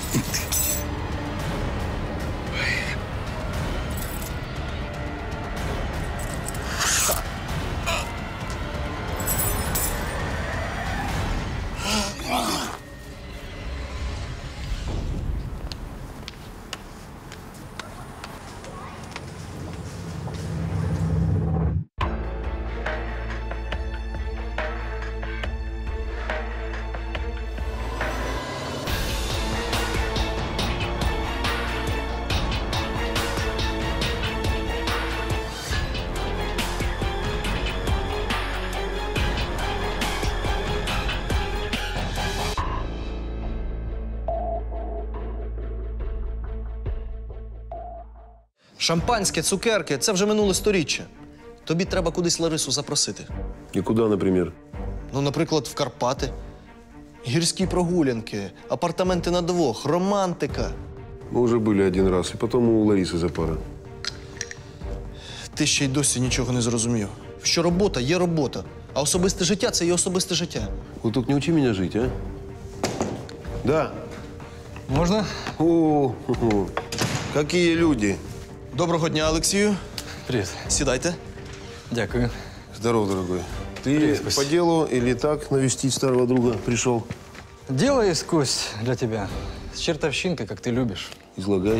Шампанське, цукерки – це вже минуле сторіччя. Тобі треба кудись Ларису запросити. И куда, например? Ну, наприклад, в Карпати. Гірські прогулянки, апартаменти на двох, романтика. Мы уже были один раз, и потом у Ларисы за пара. Ти ще й досі нічого не зрозумів. Що робота є робота, а особисте життя – це є особисте життя. Вот только не учи меня жить, а? Да. Можно? О, какие люди. Доброго дня, Олексію. Привет. Сідайте. Дякую. Здорово, дорогой. Ты Привет, Кость. по делу или так навестить старого друга пришел? Дело есть, Кость, для тебя. С чертовщинкой, как ты любишь. Излагай.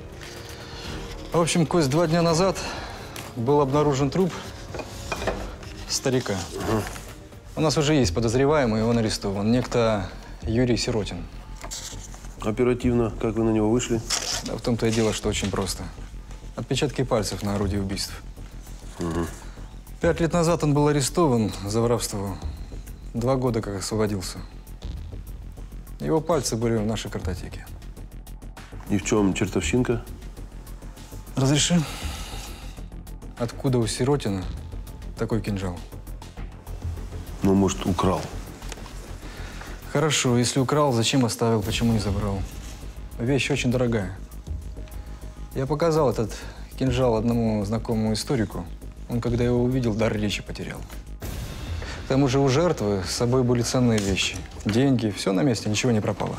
В общем, Кость, 2 дня назад был обнаружен труп старика. У нас уже есть подозреваемый, и он арестован. Некто Юрий Сиротин. Оперативно. Как вы на него вышли? Да, в том-то и дело, что очень просто. Отпечатки пальцев на орудии убийств. 5 лет назад он был арестован за воровство. 2 года как освободился. Его пальцы были в нашей картотеке. И в чем чертовщинка? Разреши. Откуда у Сиротина такой кинжал? Ну, может, украл. Хорошо, если украл, зачем оставил, почему не забрал? Вещь очень дорогая. Я показал этот кинжал одному знакомому историку. Он, когда его увидел, дар речи потерял. К тому же у жертвы с собой были ценные вещи. Деньги, все на месте, ничего не пропало.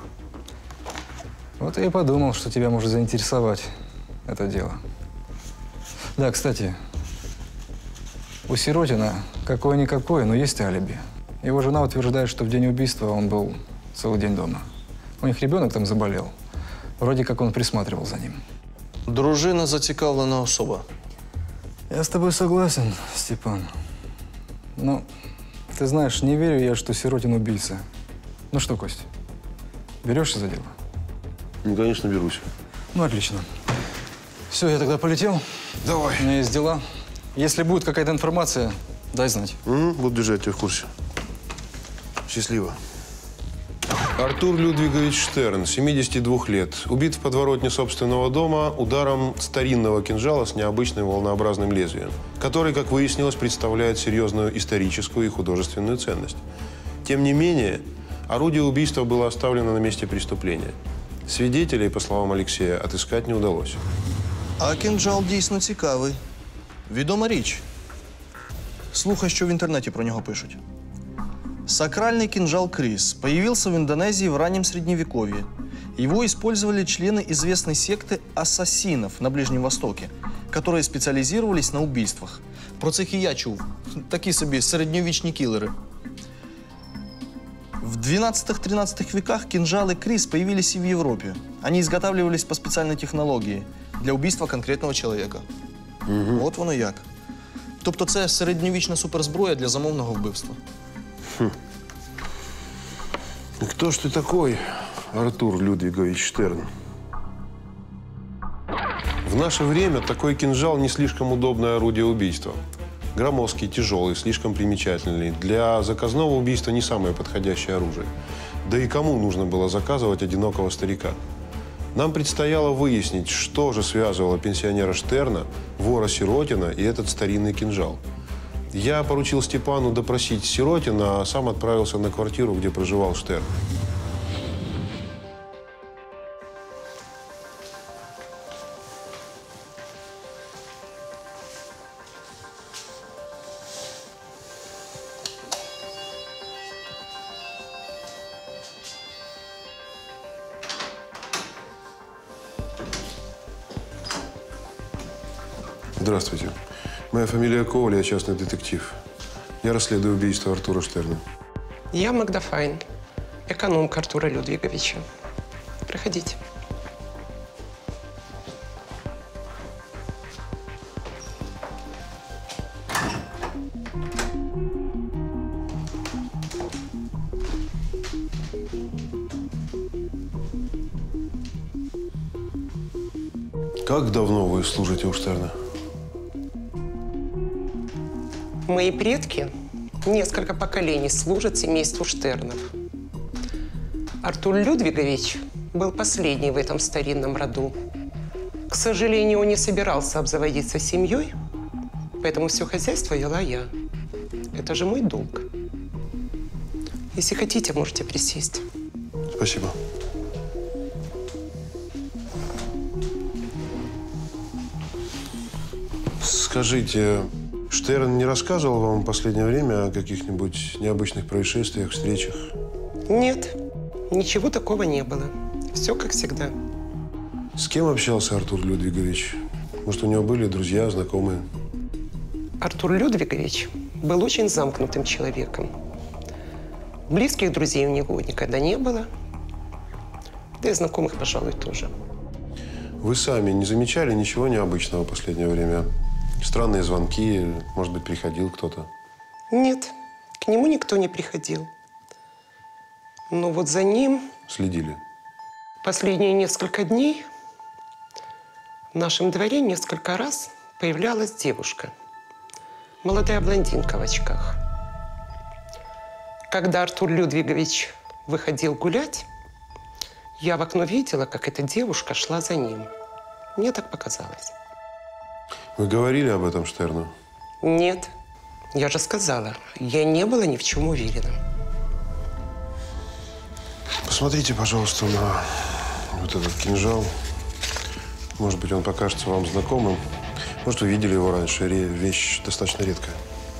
Вот я и подумал, что тебя может заинтересовать это дело. Да, кстати, у Сиротина какое-никакое, но есть алиби. Его жена утверждает, что в день убийства он был целый день дома. У них ребенок там заболел. Вроде как он присматривал за ним. Дружина – зацікавлена особа. Я с тобой согласен, Степан. Но, ты знаешь, не верю я, что Сиротин убийца. Ну что, Кость, берешься за дело? Ну, конечно, берусь. Ну, отлично. Все, я тогда полетел. Давай. У меня есть дела. Если будет какая-то информация, дай знать. Буду держать тебя в курсе. Счастливо. Артур Людвигович Штерн, 72 лет, убит в подворотне собственного дома ударом старинного кинжала с необычным волнообразным лезвием, который, как выяснилось, представляет серьезную историческую и художественную ценность. Тем не менее, орудие убийства было оставлено на месте преступления. Свидетелей, по словам Алексея, отыскать не удалось. А кинджал дійсно цікавий. Відома річ. Слухай, що в интернете про него пишут. Сакральный кинжал Крис появился в Индонезии в раннем Средневековье. Его использовали члены известной секты ассасинов на Ближнем Востоке, которые специализировались на убийствах. Про цих і я чув. Такі собі середньовічні кілери. В 12-13 веках кинжалы Крис появились и в Европе. Они изготавливались по специальной технологии для убийства конкретного человека. От воно як. Тобто це середньовічна суперзброя для замовного вбивства. Кто ж ты такой, Артур Людвигович Штерн? В наше время такой кинжал не слишком удобное орудие убийства. Громоздкий, тяжелый, слишком примечательный. Для заказного убийства не самое подходящее оружие. Да и кому нужно было заказывать одинокого старика? Нам предстояло выяснить, что же связывало пенсионера Штерна, вора Сиротина и этот старинный кинжал. Я поручил Степану допросить Сиротина, а сам отправился на квартиру, где проживал Штерн. Здравствуйте. Моя фамилия Коваль, я частный детектив. Я расследую убийство Артура Штерна. Я Магда Файн, экономка Артура Людвиговича. Проходите. Как давно вы служите у Штерна? Мои предки несколько поколений служат семейству Штернов. Артур Людвигович был последний в этом старинном роду. К сожалению, он не собирался обзаводиться семьей, поэтому все хозяйство вела я. Это же мой долг. Если хотите, можете присесть. Спасибо. Скажите, Штерн не рассказывал вам в последнее время о каких-нибудь необычных происшествиях, встречах? Нет, ничего такого не было. Все как всегда. С кем общался Артур Людвигович? Может, у него были друзья, знакомые? Артур Людвигович был очень замкнутым человеком. Близких друзей у него никогда не было. Да и знакомых, пожалуй, тоже. Вы сами не замечали ничего необычного в последнее время? Странные звонки, может быть, приходил кто-то? Нет, к нему никто не приходил. Но вот за ним Следили? последние несколько дней в нашем дворе несколько раз появлялась девушка. Молодая блондинка в очках. Когда Артур Людвигович выходил гулять, я в окно видела, как эта девушка шла за ним. Мне так показалось. Вы говорили об этом Штерну? Нет, я же сказала, я не была ни в чем уверена. Посмотрите, пожалуйста, на вот этот кинжал. Может быть, он покажется вам знакомым. Может, вы видели его раньше. Вещь достаточно редкая.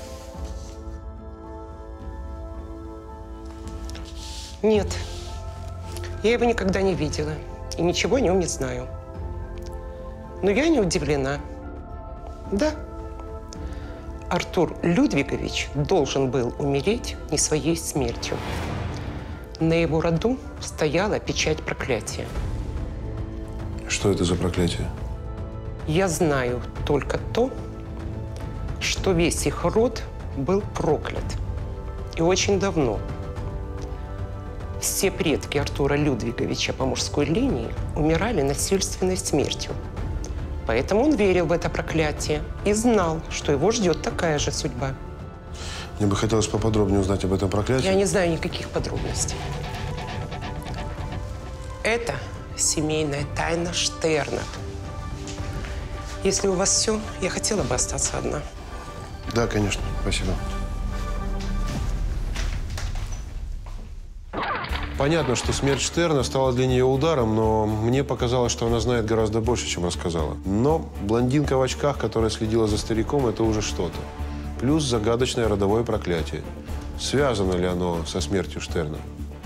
Нет, я его никогда не видела и ничего о нем не знаю. Но я не удивлена. Да, Артур Людвигович должен был умереть не своей смертью. На его роду стояла печать проклятия. Что это за проклятие? Я знаю только то, что весь их род был проклят. И очень давно. Все предки Артура Людвиговича по мужской линии умирали насильственной смертью. Поэтому он верил в это проклятие и знал, что его ждет такая же судьба. Мне бы хотелось поподробнее узнать об этом проклятии. Я не знаю никаких подробностей. Это семейная тайна Штернов. Если у вас все, я хотела бы остаться одна. Да, конечно. Спасибо. Понятно, что смерть Штерна стала для нее ударом, но мне показалось, что она знает гораздо больше, чем рассказала. Но блондинка в очках, которая следила за стариком, это уже что-то. Плюс загадочное родовое проклятие. Связано ли оно со смертью Штерна?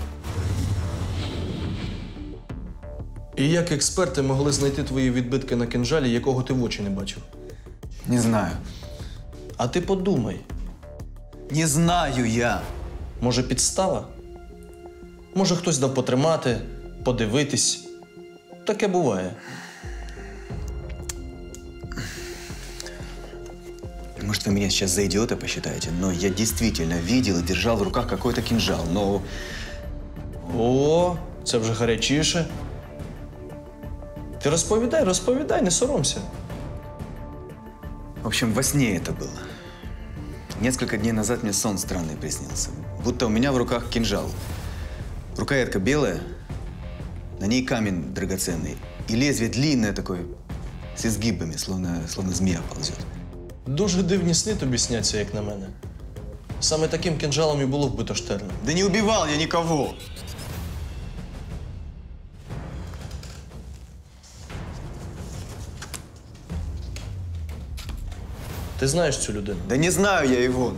І як експерти могли знайти твої відбитки на кинджалі, якого ти в очі не бачив? Не знаю. А ти подумай, Не знаю я. може підстава? Може хтось дав потримати, подивитись. Таке буває. Может, вы меня сейчас за идиота посчитаете, но я действительно видел и держал в руках какой-то кинжал, но... О, це вже гарячіше. Ти розповідай, не соромся. В общем, во сне это было. Несколько дней назад мне сон странный приснился. Будто у меня в руках кинжал. Рукоятка белая, на ней камень драгоценный. И лезвие длинное такое, с изгибами, словно змея ползет. Дуже дивні сни тобі сняться, як на мене. Саме таким кинджалом і було вбито Штерна. Да не убивал я никого! Ти знаєш цю людину? Да не знаю я его.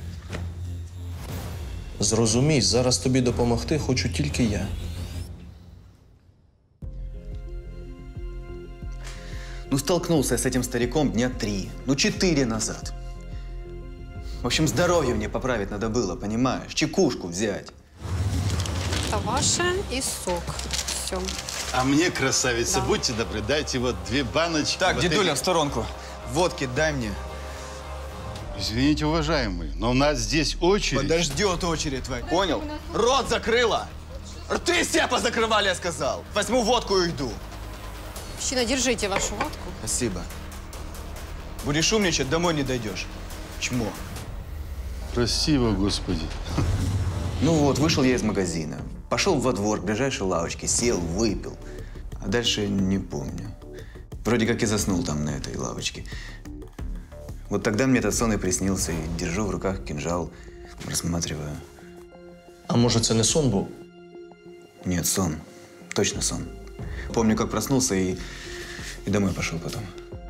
Зрозумій, зараз тобі допомогти хочу тільки я. Ну, столкнулся я с этим стариком дня 3, 4 назад. В общем, здоровье мне поправить надо было, понимаешь? Чекушку взять. Это ваше и сок. Все. А мне, красавица, будьте добры, дайте вот 2 баночки. Так, вот дедуля, этих. в сторонку. Водки дай мне. Извините, уважаемый, но у нас здесь очередь. Подождет очередь твоя. Понял? Рот закрыла. Рты все позакрывали, я сказал. Возьму водку и уйду. Мужчина, держите вашу водку. Спасибо. Будешь умничать, домой не дойдешь. Чмо. Прости его, Господи. Ну вот, вышел я из магазина. Пошел во двор к ближайшей лавочке, сел, выпил. А дальше не помню. Вроде как и заснул там на этой лавочке. Вот тогда мне этот сон и приснился. И держу в руках кинжал, рассматриваю. А може, це не сон був? Нет, сон. Точно сон. Помню, как проснулся и домой пошел потом.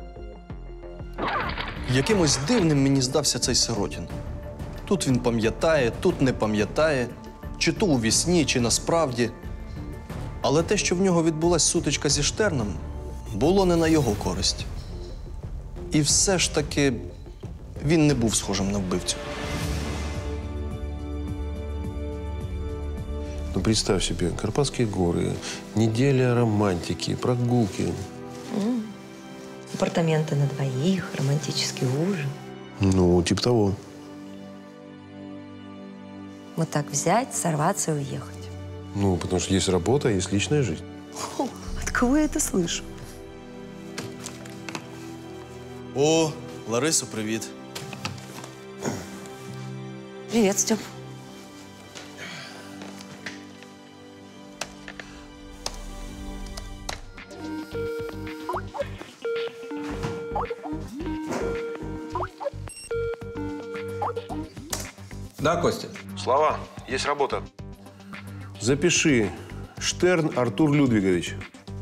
Якимось дивним мені здався цей Сиротін. Тут він пам'ятає, тут не пам'ятає, чи то у вісні, чи насправді. Але те, що в нього відбулась сутичка зі Штерном, було не на його користь. І все ж таки він не був схожим на вбивцю. Ну, представь себе, Карпатские горы, неделя романтики, прогулки. Апартаменты на двоих, романтический ужин. Ну, типа того. Вот так взять, сорваться и уехать. Ну, потому что есть работа, есть личная жизнь. О, от кого я это слышу? О, Ларисо, привіт. Привет, Степ. Да, Костя? Слава, есть работа. Запиши. Штерн Артур Людвигович.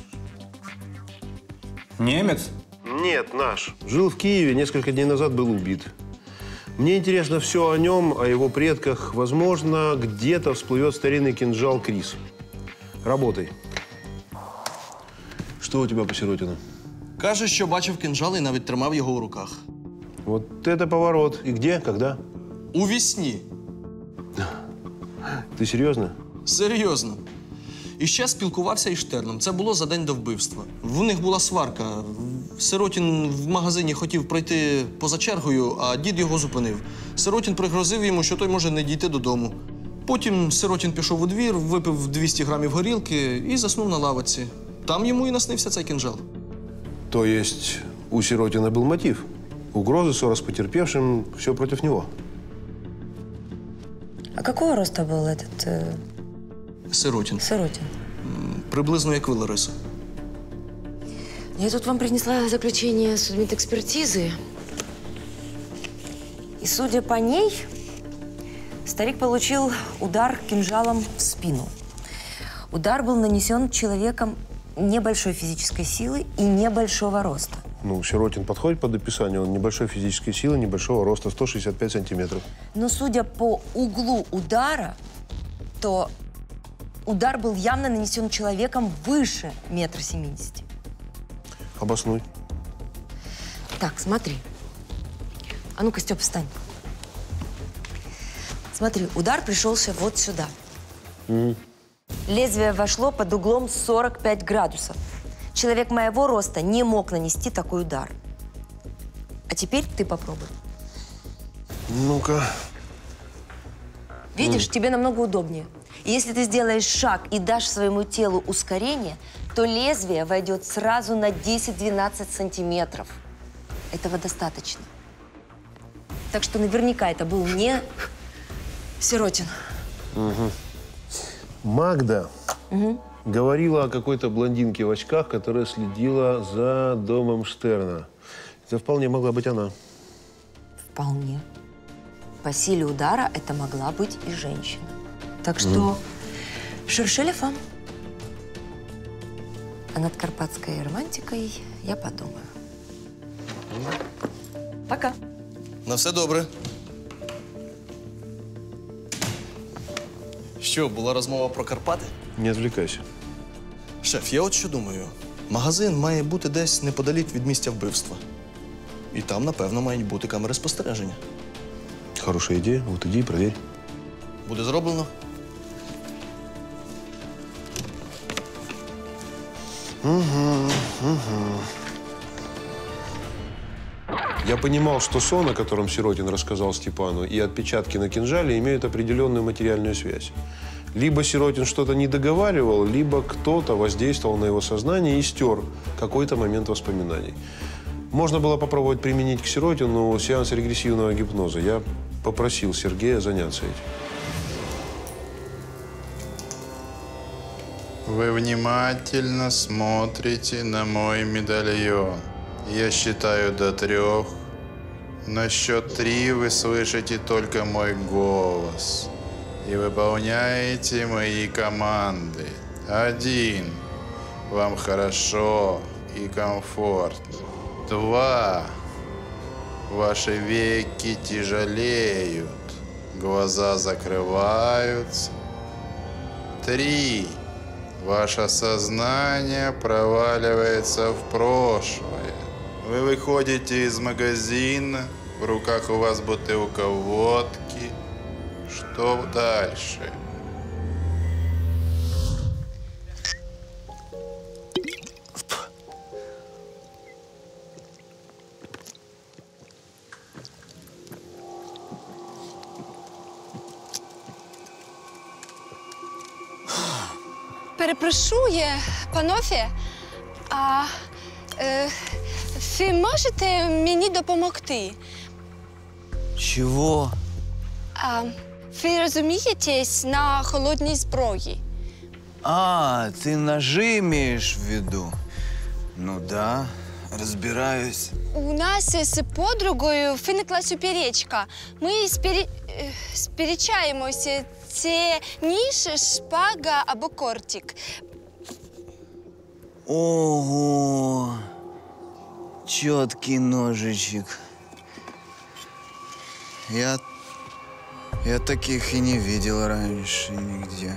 Немец? Нет, наш. Жил в Киеве, несколько дней назад был убит. Мне интересно все о нем, о его предках. Возможно, где-то всплывет старинный кинжал Крис. Работай. Что у тебя по Сиротину? Каже, що бачив кинжал і навіть тримав його у руках. Вот это поворот. И где, когда? У вісні. Ты серьезно? Серйозно. І ще спілкувався із Штерном. Це було за день до вбивства. В них була сварка. Сиротін в магазині хотів пройти поза чергою, а дід його зупинив. Сиротін пригрозив йому, що той може не дійти додому. Потім Сиротін пішов у двір, випив 200 грамів горілки і заснув на лавочці. Там йому і наснився цей кинжал. То есть у Сиротина был мотив? Угрозы, ссора с потерпевшим, все против него. А какого роста был этот Сиротін. Сиротин? Приблизно як ви, Лариса. Я тут вам принесла заключение судмедэкспертизы. И, судя по ней, старик получил удар кинжалом в спину. Удар был нанесен человеком небольшой физической силы и небольшого роста. Ну, Сиротин подходит под описание. Он небольшой физической силы, небольшого роста, 165 сантиметров. Но, судя по углу удара, то удар был явно нанесен человеком выше 1,70 м. Обоснуй. Так, смотри. А ну-ка, Степ, встань. Смотри, удар пришелся вот сюда. Лезвие вошло под углом 45 градусов. Человек моего роста не мог нанести такой удар. А теперь ты попробуй. Ну-ка. Видишь, тебе намного удобнее. И если ты сделаешь шаг и дашь своему телу ускорение, то лезвие войдет сразу на 10-12 сантиметров. Этого достаточно. Так что наверняка это был не Сиротин. Магда говорила о какой-то блондинке в очках, которая следила за домом Штерна. Это вполне могла быть она. Вполне. По силе удара это могла быть и женщина. Так что шершеля фам. А над карпатской романтикой я подумаю. Пока. На все добре. Що, була розмова про Карпати? Не отвлекайся. Шеф, я от що думаю. Магазин має бути десь неподалік від місця вбивства. І там, напевно, мають бути камери спостереження. Хорошая идея. Вот иди и проверь. Буде зроблено. Я понимал, что сон, о котором Сиротин рассказал Степану, и отпечатки на кинжале имеют определенную материальную связь. Либо Сиротин что-то не договаривал, либо кто-то воздействовал на его сознание и стер какой-то момент воспоминаний. Можно было попробовать применить к Сиротину сеанс регрессивного гипноза. Я попросил Сергея заняться этим. Вы внимательно смотрите на мой медальон. Я считаю до 3. На счет 3 вы слышите только мой голос и выполняете мои команды. 1. Вам хорошо и комфортно. 2. Ваши веки тяжелеют, глаза закрываются. 3. Ваше сознание проваливается в прошлое. Вы выходите из магазина, в руках у вас бутылка водки. Что дальше? Перепрошую, панове, ви можете мені допомогти? Чего? Ви розумієтесь на холодній зброї? А, ты ножи имеешь в виду? Ну да, разбираюсь. У нас з подругою виникла суперечка. Ми сперечаємося. Це ніж, шпага або кортик. Ого! Чёткий ножичек. Я таких и не видел раньше нигде.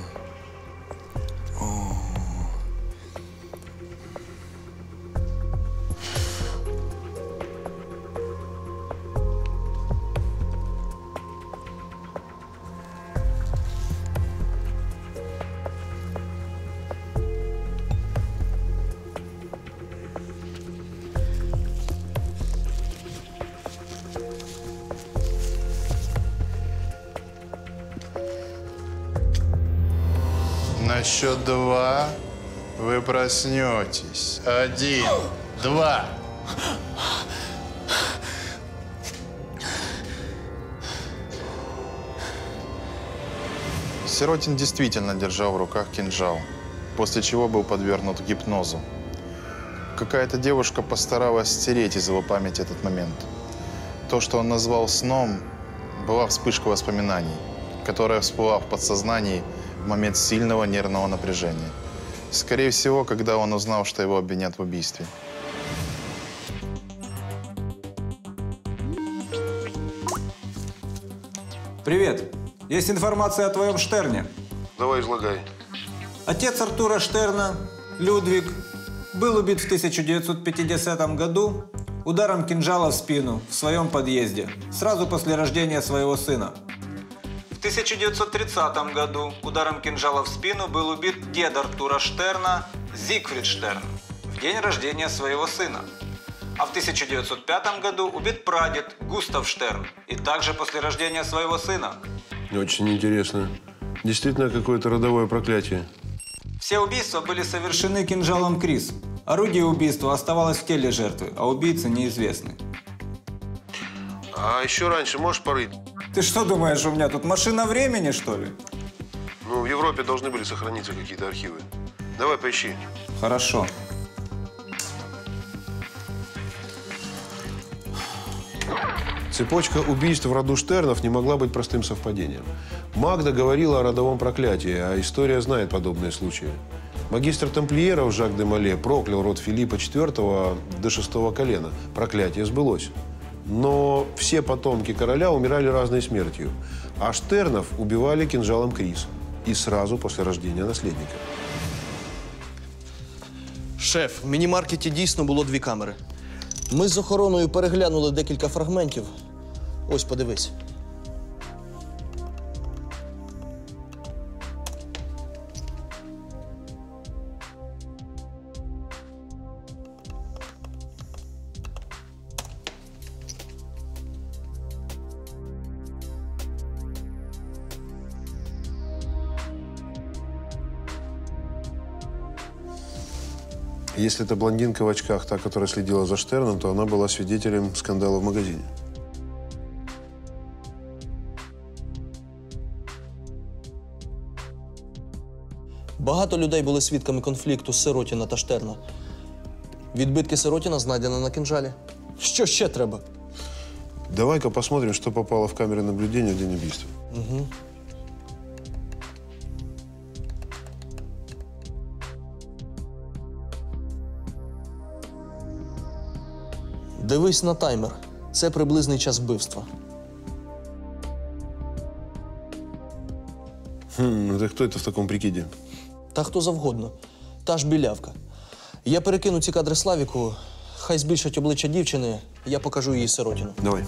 На счет 2 вы проснетесь. 1, 2. Сиротин действительно держал в руках кинжал, после чего был подвергнут гипнозу. Какая-то девушка постаралась стереть из его памяти этот момент. То, что он назвал сном, была вспышка воспоминаний, которая всплыла в подсознании в момент сильного нервного напряжения. Скорее всего, когда он узнал, что его обвинят в убийстве. Привет. Есть информация о твоем Штерне. Давай, излагай. Отец Артура Штерна, Людвиг, был убит в 1950 году ударом кинжала в спину в своем подъезде, сразу после рождения своего сына. В 1930 году ударом кинжала в спину был убит дед Артура Штерна, Зигфрид Штерн, в день рождения своего сына. А в 1905 году убит прадед Густав Штерн, и также после рождения своего сына. Очень интересно. Действительно, какое-то родовое проклятие. Все убийства были совершены кинжалом Крис. Орудие убийства оставалось в теле жертвы, а убийцы неизвестны. А еще раньше можешь порыть? Ты что думаешь, у меня тут машина времени, что ли? Ну, в Европе должны были сохраниться какие-то архивы. Давай, поищи. Хорошо. Цепочка убийств в роду Штернов не могла быть простым совпадением. Магда говорила о родовом проклятии, а история знает подобные случаи. Магистр тамплиеров Жак де Моле проклял род Филиппа IV до 6-го колена. Проклятие сбылось. Но все потомки короля умирали разной смертью, а Штернов убивали кинжалом Крис и сразу после рождения наследника. Шеф, в міні-маркеті дійсно було 2 камери. Ми з охороною переглянули декілька фрагментів. Ось, подивись. Если это блондинка в очках, та, которая следила за Штерном, то она была свидетелем скандала в магазине. Багато людей були свідками конфлікту Сиротіна та Штерна. Відбитки Сиротіна знайдено на кинджалі. Що ще треба? Давай-ка посмотрим, что попало в камеры наблюдения в день убийства. Угу. Дивись на таймер. Це приблизний час вбивства. Это кто это в таком прикиде? Та хто завгодно. Та ж білявка. Я перекину ці кадри Славіку, хай збільшать обличчя дівчини, я покажу її Сиротіну. Давай.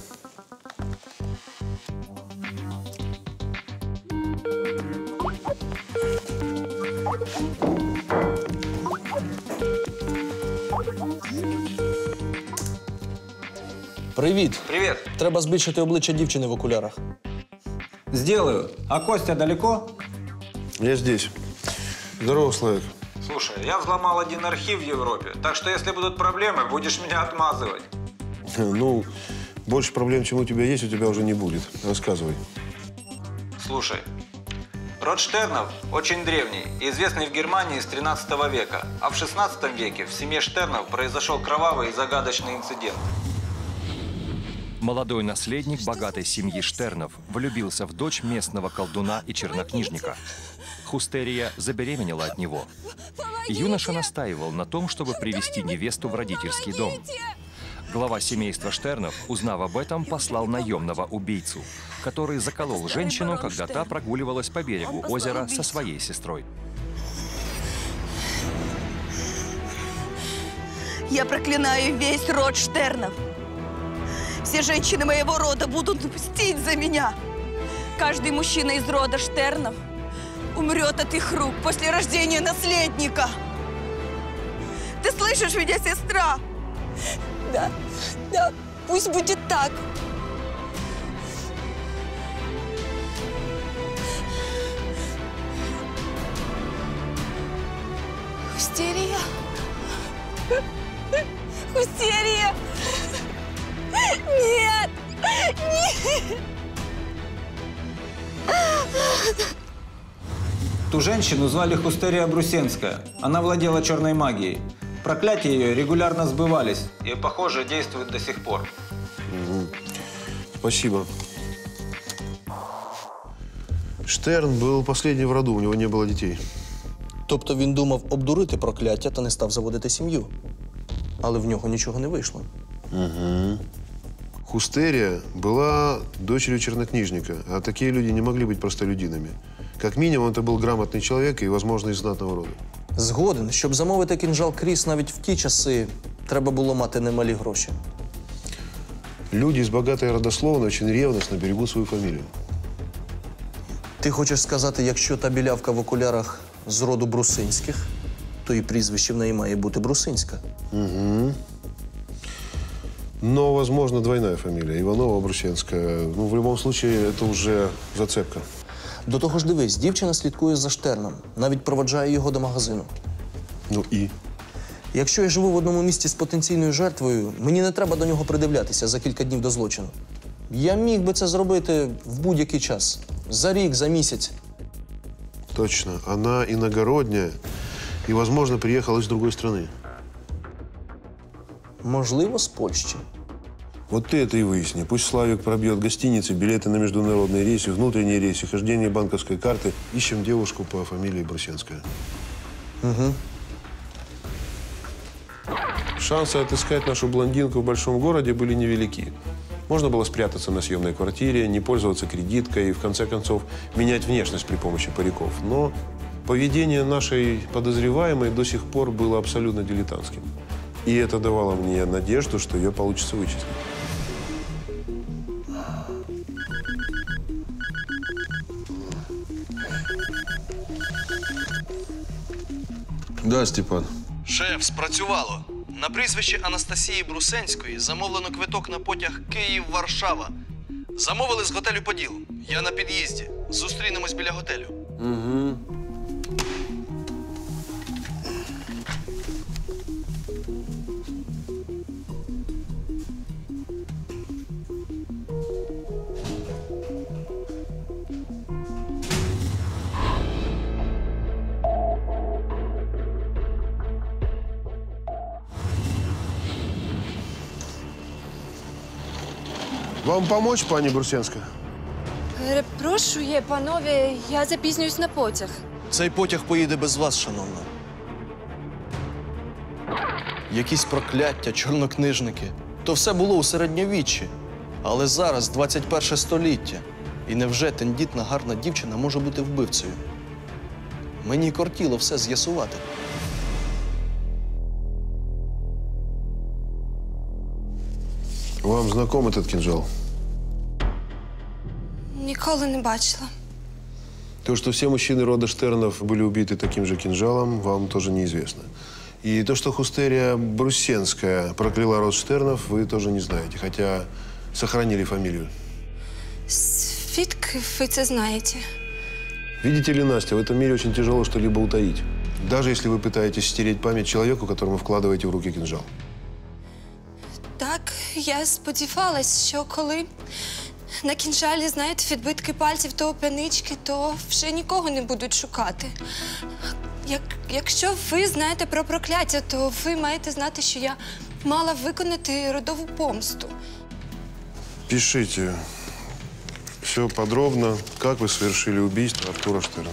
Привіт. Привет. Треба збільшити обличчя дівчини в окулярах. Сделаю. А Костя далеко? Я здесь. Здорово, Славик. Слушай, я взломал один архив в Европе, так что если будут проблемы, будешь меня отмазывать. Ну, больше проблем, чем у тебя есть, у тебя уже не будет. Рассказывай. Слушай, род Штернов очень древний и известный в Германии с 13 века. А в 16 веке в семье Штернов произошел кровавый и загадочный инцидент. Молодой наследник богатой семьи Штернов влюбился в дочь местного колдуна и чернокнижника. Хустерия забеременела от него. Юноша настаивал на том, чтобы привести невесту в родительский дом. Глава семейства Штернов, узнав об этом, послал наемного убийцу, который заколол женщину, когда та прогуливалась по берегу озера со своей сестрой. Я проклинаю весь род Штернов. Все женщины моего рода будут мстить за меня. Каждый мужчина из рода Штернов умрет от их рук после рождения наследника. Ты слышишь меня, сестра? Да, да, пусть будет так. Хустерия. Хустерия. Нет! Нет! Ту женщину звали Хустерия Брусенская. Она владела черной магией. Проклятия ее регулярно сбывались и, похоже, действуют до сих пор. Спасибо. Штерн был последний в роду, у него не было детей. Тобто він думав обдурити прокляття та не став заводити сім'ю. Але в нього нічого не вийшло. Угу. Хустерия была дочерью чернокнижника, а такие люди не могли быть простолюдинами. Как минимум, это был грамотный человек и, возможно, из знатного рода. Згоден. Щоб замовити кинджал Кріс навіть в ті часи, треба було мати немалі гроші. Люди из богатой родословной очень ревностно берегут свою фамилию. Ти хочеш сказати, якщо та білявка в окулярах з роду Брусинських, то і прізвище в неї має бути Брусинська. Угу. Но, возможно, двойная фамилия. Иванова-Брусенская. Ну, в любом случае, это уже зацепка. До того ж, дивись, дівчина слідкує за Штерном, навіть проводжає його до магазину. Ну і? Якщо я живу в одному місті з потенційною жертвою, мені не треба до нього придивлятися за кілька днів до злочину. Я міг би це зробити в будь-який час. За рік, за місяць. Точно. Она иногородняя и, возможно, приехала из другой страны. Можливо, з Польщі. Вот ты это и выясни. Пусть Славик пробьет гостиницы, билеты на международные рейсы, внутренние рейсы, хождение банковской карты. Ищем девушку по фамилии Брусенская. Угу. Шансы отыскать нашу блондинку в большом городе были невелики. Можно было спрятаться на съемной квартире, не пользоваться кредиткой и, в конце концов, менять внешность при помощи париков. Но Поведение нашей подозреваемой до сих пор было абсолютно дилетантским. И это давало мне надежду, что ее получится вычислить. Да, Степан. Шеф, спрацювало. На прізвище Анастасії Брусенської замовлено квиток на потяг Київ-Варшава. Замовили з готелю «Поділ». Я на під'їзді. Зустрінемось біля готелю. Угу. Вам помочь, пані Брусенська? Перепрошую, панове, я запізнююсь на потяг. Цей потяг поїде без вас, шановна. Якісь прокляття, чорнокнижники. То все було у середньовіччі. Але зараз 21 століття. І невже тендітна гарна дівчина може бути вбивцею? Мені кортіло все з'ясувати. Вам знаком этот кинжал? Ніколи не бачила. То, что все мужчины рода Штернов были убиты таким же кинжалом, вам тоже неизвестно. И то, что Хустерия Брусенская прокляла род Штернов, вы тоже не знаете, хотя сохранили фамилию. Звідки ви це знаєте? Видите ли, Настя, в этом мире очень тяжело что-либо утаить. Даже если вы пытаетесь стереть память человеку, которому вкладываете в руки кинжал. Так, я сподівалась, що коли на кінжалі, знаєте, відбитки пальців того п'янички, то вже нікого не будуть шукати. Якщо ви знаєте про прокляття, то ви маєте знати, що я мала виконати родову помсту. Пишите все подробно, как вы совершили убийство Артура Штерна.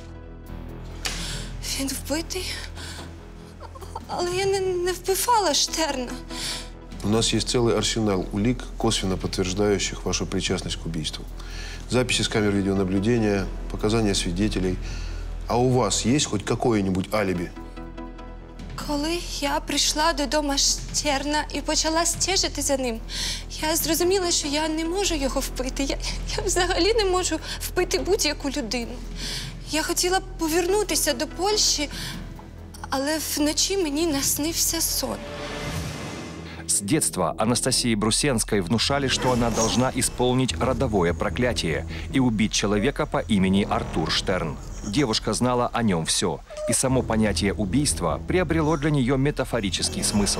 Він вбитий? Але я не вбивала Штерна. У нас есть целый арсенал улик, косвенно подтверждающих вашу причастность к убийству. Записи с камер видеонаблюдения, показания свидетелей. А у вас есть хоть какое-нибудь алиби? Коли я прийшла додому Штерна і почала стежити за ним, я зрозуміла, що я не можу його вбити. Я взагалі не можу вбити будь-яку людину. Я хотіла повернутися до Польщі, але вночі мені наснився сон. С детства Анастасии Брусенской внушали, что она должна исполнить родовое проклятие и убить человека по имени Артур Штерн. Девушка знала о нем все, и само понятие убийства приобрело для нее метафорический смысл.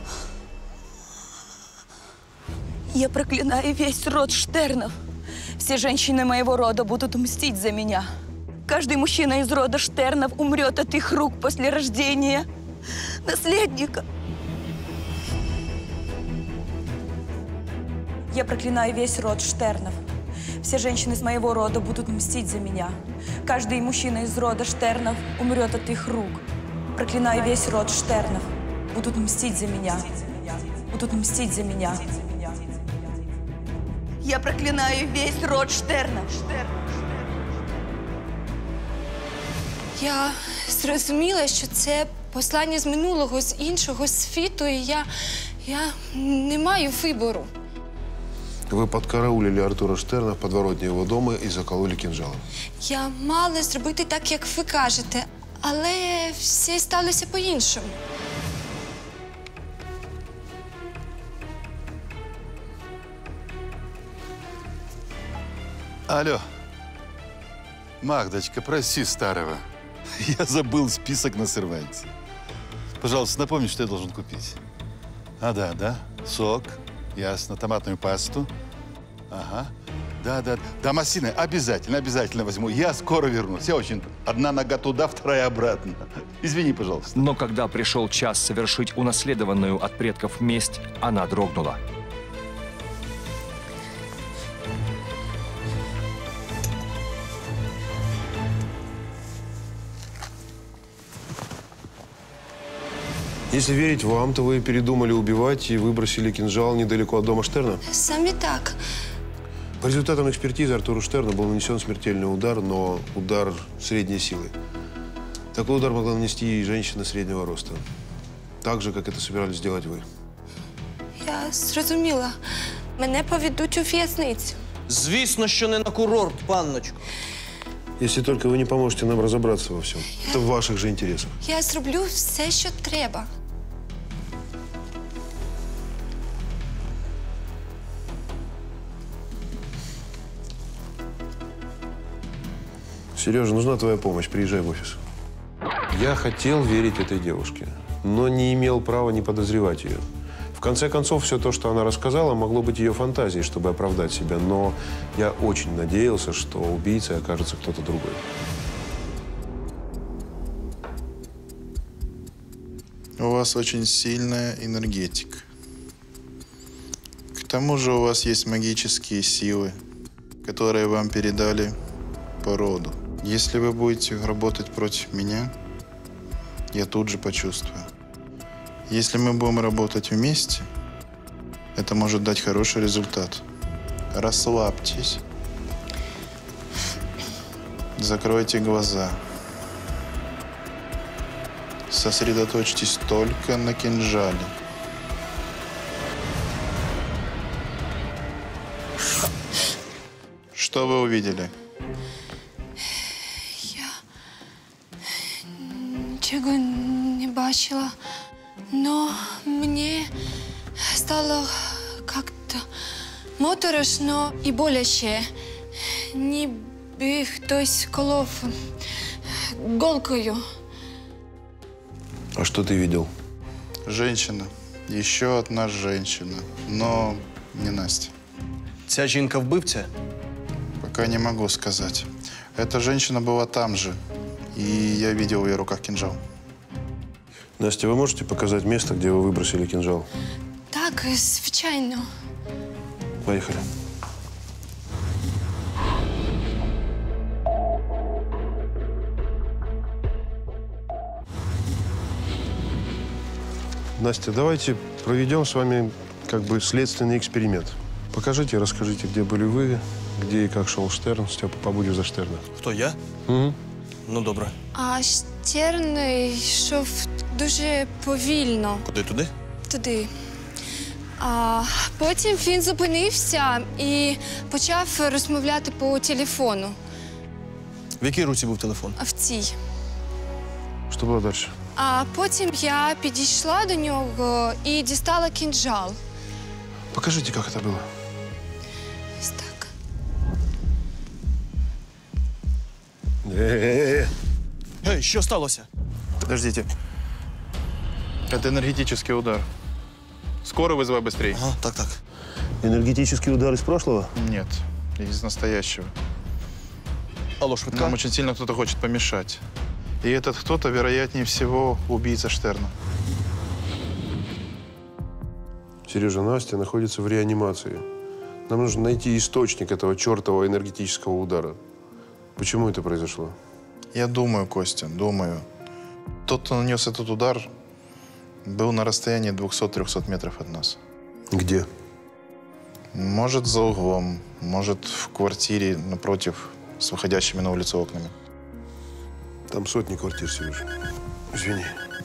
Я проклинаю весь род Штернов. Все женщины моего рода будут мстить за меня. Каждый мужчина из рода Штернов умрет от их рук после рождения наследника. Я проклинаю весь род Штернов. Все женщины из моего рода будут мстить за меня. Каждый мужчина из рода Штернов умрет от их рук. Проклинаю весь род Штернов. Будут мстить за меня. Будут мстить за меня. Я проклинаю весь род Штернов. Я зрозуміла, що це послання з минулого, з іншого світу, і я не маю вибору. Вы подкараулили Артура Штерна в подворотне его дома и закололи кинжалом. Я мала зробити так, як ви кажете, але все сталося по-іншому. Алло. Магдочка, прости старого. Я забыл список на серванте. Пожалуйста, напомни, что я должен купить. Да. Сок. Ясно. Томатную пасту. Ага. Да, маслины. Обязательно возьму. Я скоро вернусь. Я очень... Одна нога туда, вторая обратно. Извини, пожалуйста. Но когда пришел час совершить унаследованную от предков месть, она дрогнула. Если верить вам, то вы передумали убивать и выбросили кинжал недалеко от дома Штерна? Саме так. По результатам экспертизы Артуру Штерну был нанесен смертельный удар, но удар средней силы. Такой удар могла нанести и женщина среднего роста. Так же, как это собирались сделать вы. Я зрозуміла. Мене поведуть у в'язницю. Звісно, що не на курорт, панночко. Если только вы не поможете нам разобраться во всем. Это в ваших же интересах. Я зроблю все, що треба. Сережа, нужна твоя помощь. Приезжай в офис. Я хотел верить этой девушке, но не имел права не подозревать ее. В конце концов, все то, что она рассказала, могло быть ее фантазией, чтобы оправдать себя. Но я очень надеялся, что убийцей окажется кто-то другой. У вас очень сильная энергетика. К тому же у вас есть магические силы, которые вам передали по роду. Если вы будете работать против меня, я тут же почувствую. Если мы будем работать вместе, это может дать хороший результат. Расслабьтесь. Закройте глаза. Сосредоточьтесь только на кинжале. Что вы увидели? Нічого не бачила, но мені стало как-то моторошно і боляче, ніби хтось колов голкою. А что ты видел? Женщина. Еще одна женщина. Но не Настя. Ця жінка-вбивця? Пока не могу сказать. Эта женщина была там же. И я видел в ее руках кинжал. Настя, вы можете показать место, где вы выбросили кинжал? Так, звичайно. Поехали. Настя, давайте проведем с вами как бы следственный эксперимент. Покажите и расскажите, где были вы, где и как шел Штерн. Степа, побудешь за Штерна. Хто, я? Угу. Ну, добре. А Штерн йшов дуже повільно. Куди, туди? Туди. А потім він зупинився і почав розмовляти по телефону. В якій руці був телефон? А в цій. Что было дальше? А потім я підійшла до нього і дістала кинджал. Покажите, как это было. Ось так. Ей, що сталося? Подождите. Это энергетический удар. Скоро вызывай быстрее. Ага, так. Энергетический удар из прошлого? Нет, из настоящего. Алло, швидка? Нам очень сильно кто-то хочет помешать. И этот кто-то, вероятнее всего, убийца Штерна. Сережа, Настя находится в реанимации. Нам нужно найти источник этого чертового энергетического удара. Почему это произошло? Я думаю, Костя, думаю. Тот, кто нанес этот удар, был на расстоянии 200-300 метров от нас. Где? Может, за углом, может, в квартире напротив, с выходящими на улицу окнами. Там сотни квартир, Сережа. Извини.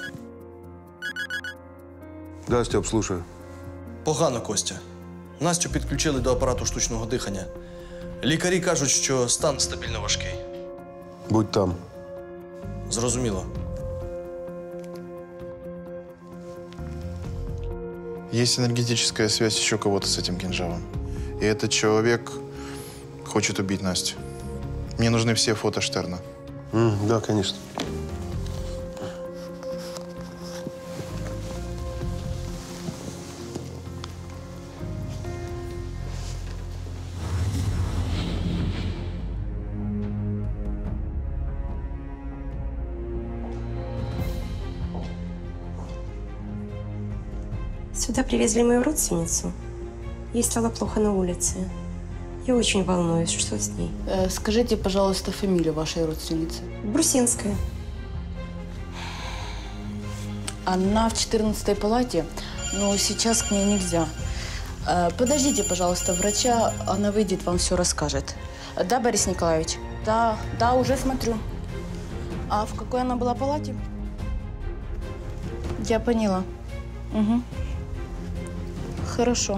Да, Степ, слушаю. Погано, Костя. Настю підключили до апарату штучного дихання. Лікарі кажуть, що стан стабільно важкий. Будь там. Зрозуміло. Есть энергетическая связь еще кого-то с этим кинжалом. И этот человек хочет убить Настю. Мне нужны все фото Штерна. Да, конечно. Сюда привезли мою родственницу. Ей стало плохо на улице. Я очень волнуюсь, что с ней. Скажите, пожалуйста, фамилию вашей родственницы. Брусинская. Она в 14-й палате, но сейчас к ней нельзя. Подождите, пожалуйста, врача, она выйдет, вам все расскажет. Да, Борис Николаевич? Да, уже смотрю. А в какой она была палате? Я поняла. Угу. Хорошо.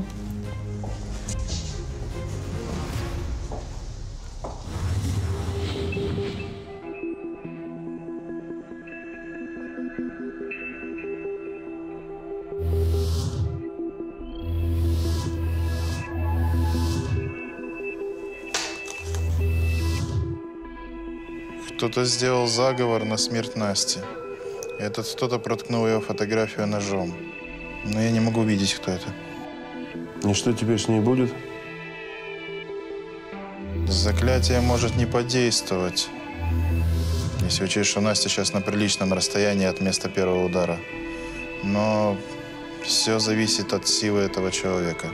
Кто-то сделал заговор на смерть Насти. Этот кто-то проткнул ее фотографию ножом. Но я не могу видеть, кто это. И что теперь с ней будет? Заклятие может не подействовать, если учесть, что Настя сейчас на приличном расстоянии от места первого удара. Но все зависит от силы этого человека.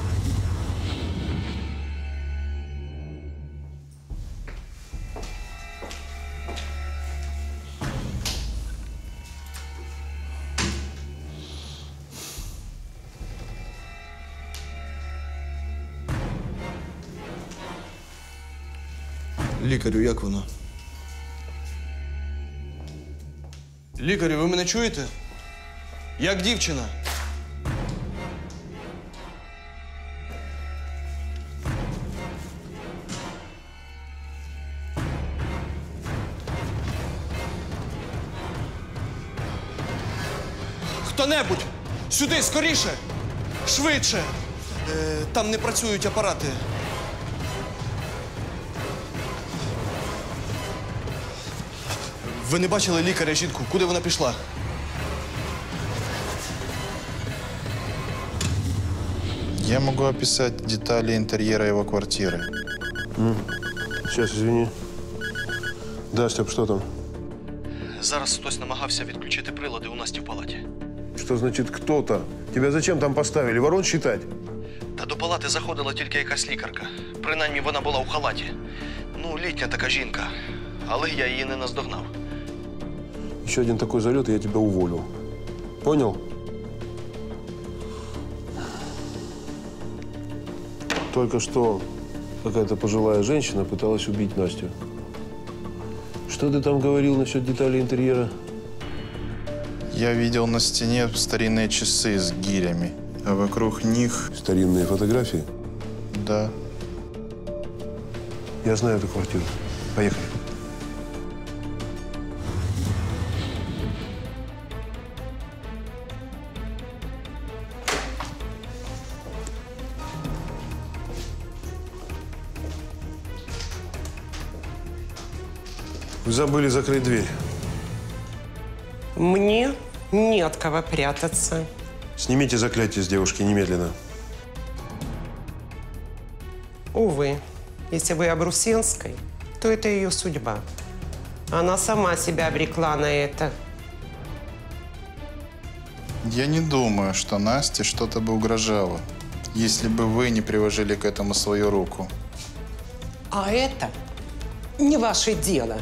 Лікарю, як воно? Лікарю, ви мене чуєте? Як дівчина? Хто-небудь! Сюди, скоріше! Швидше! Там не працюють апарати. Ви не бачили лікаря, жінку? Куди вона пішла? Я могу описать детали интерьера его квартиры. Сейчас, извини. Да, Степ, что там? Зараз хтось намагався відключити прилади у Насті в палаті. Что значит кто-то? Тебя зачем там поставили? Ворон считать? Та до палати заходила тільки якась лікарка. Принаймні, вона була у халаті. Ну, літня така жінка. Але я її не наздогнав. Еще один такой залет, и я тебя уволю. Понял? Только что какая-то пожилая женщина пыталась убить Настю. Что ты там говорил насчет деталей интерьера? Я видел на стене старинные часы с гирями, а вокруг них... Старинные фотографии? Да. Я знаю эту квартиру. Поехали. Вы забыли закрыть дверь. Мне не от кого прятаться. Снимите заклятие с девушки немедленно. Увы, если вы о Брусенской, то это ее судьба. Она сама себя обрекла на это. Я не думаю, что Насте что-то бы угрожало, если бы вы не приложили к этому свою руку. А это не ваше дело.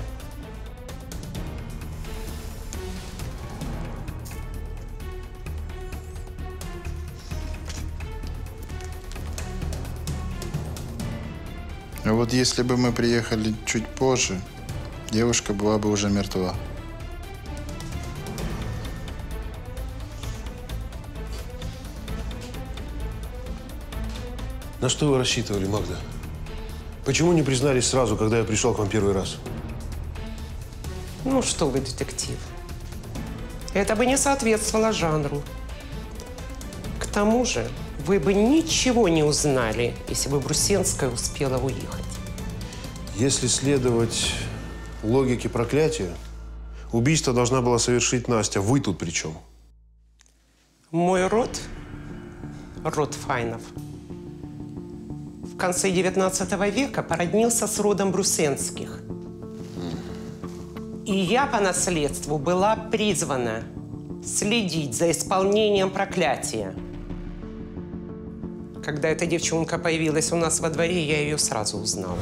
А вот если бы мы приехали чуть позже, девушка была бы уже мертва. На что вы рассчитывали, Магда? Почему не признались сразу, когда я пришел к вам первый раз? Ну что вы, детектив. Это бы не соответствовало жанру. К тому же, вы бы ничего не узнали, если бы Брусенская успела уехать. Если следовать логике проклятия, убийство должна была совершить Настя. Вы тут при чем? Мой род, род Файнов, в конце XIX века породнился с родом Брусенских. И я по наследству была призвана следить за исполнением проклятия. Когда эта девчонка появилась у нас во дворе, я ее сразу узнала.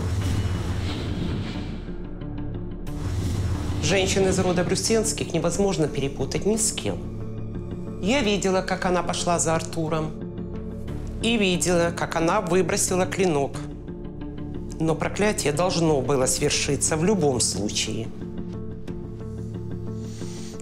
Женщин из рода Брусенских невозможно перепутать ни с кем. Я видела, как она пошла за Артуром. И видела, как она выбросила клинок. Но проклятие должно было свершиться в любом случае.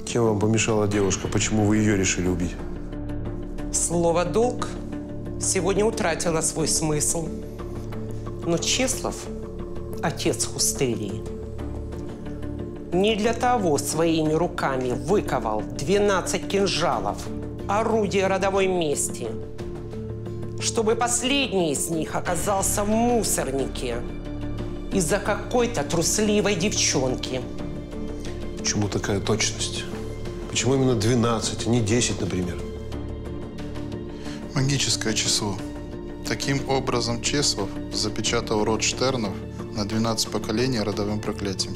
Чем вам помешала девушка? Почему вы ее решили убить? Слово «долг» сегодня утратило свой смысл. Но Чеслов, отец Хустерии, не для того своими руками выковал 12 кинжалов, орудие родовой мести, чтобы последний из них оказался в мусорнике из-за какой-то трусливой девчонки. Почему такая точность? Почему именно 12, а не 10, например? Магическое число. Таким образом, Чеслов запечатал род Штернов на 12 поколений родовым проклятием.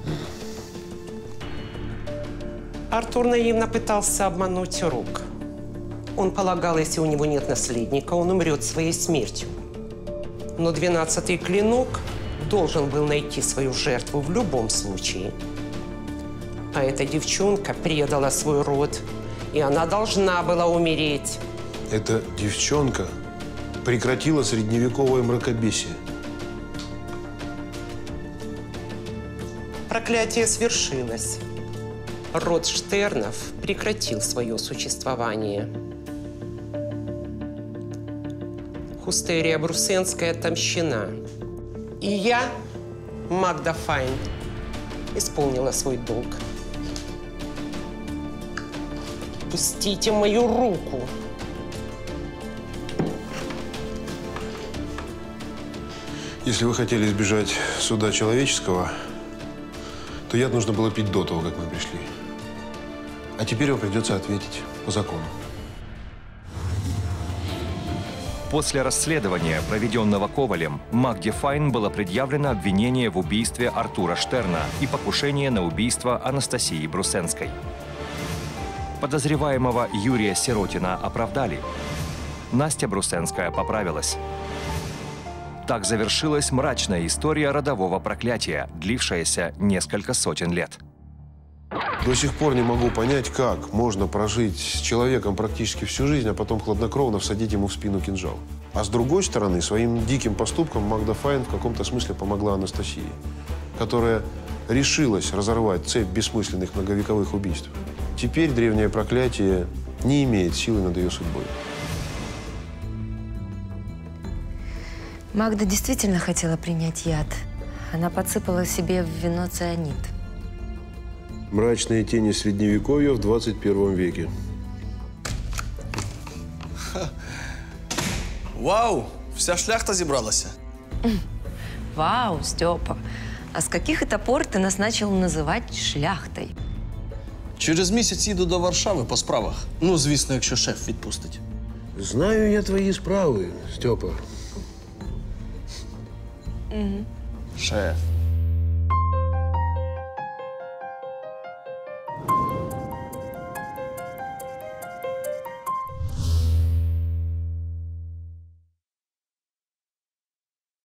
Артур наивно пытался обмануть Рук. Он полагал, если у него нет наследника, он умрет своей смертью. Но 12-й клинок должен был найти свою жертву в любом случае. А эта девчонка предала свой род, и она должна была умереть. Эта девчонка прекратила средневековое мракобесие. Проклятие свершилось. Род Штернов прекратил свое существование. Хустерия Брусенская отомщена. И я, Магда Файн, исполнила свой долг. Пустите мою руку. Если вы хотели избежать суда человеческого, то яд нужно было пить до того, как мы пришли. А теперь вам придется ответить по закону. После расследования, проведенного Ковалем, Магде Файн было предъявлено обвинение в убийстве Артура Штерна и покушение на убийство Анастасии Брусенской. Подозреваемого Юрия Сиротина оправдали. Настя Брусенская поправилась. Так завершилась мрачная история родового проклятия, длившаяся несколько сотен лет. До сих пор не могу понять, как можно прожить с человеком практически всю жизнь, а потом хладнокровно всадить ему в спину кинжал. А с другой стороны, своим диким поступком Магда Файн в каком-то смысле помогла Анастасии, которая решилась разорвать цепь бессмысленных многовековых убийств. Теперь древнее проклятие не имеет силы над ее судьбой. Магда действительно хотела принять яд. Она подсыпала себе в вино цианид. Мрачные тени Средневековья в 21 веке. Вау! Вся шляхта зібралася. Вау, Степа. А с каких это пор ты нас начал называть шляхтой? Через місяць їду до Варшави по справах. Ну, звісно, якщо шеф відпустить. Знаю я твої справи, Степа. Угу. Шеф.